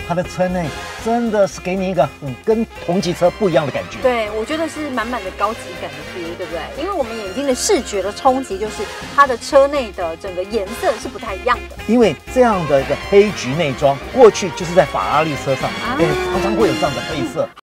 它的车内真的是给你一个跟同级车不一样的感觉。 对，我觉得是满满的高级感的 feel， 对不对？因为我们眼睛的视觉的冲击，就是它的车内的整个颜色是不太一样的。 因为这样的一个黑橘内装，过去就是在法拉利车上，常常会有这样的配色。